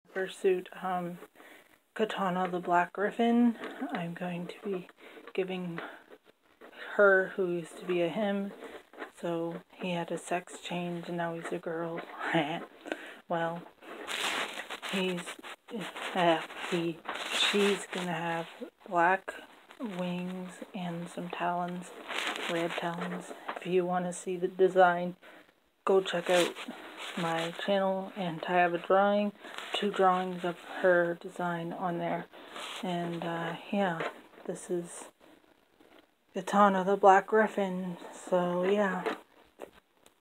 fursuit Katana the Black Griffon. I'm going to be giving her, who used to be a him, so he had a sex change and now he's a girl. Well, she's gonna have black wings and some talons, red talons. If you want to see the design, go check out my channel, and I have a drawing, 2 drawings of her design on there. And yeah, this is Katana the Black Griffon. So yeah.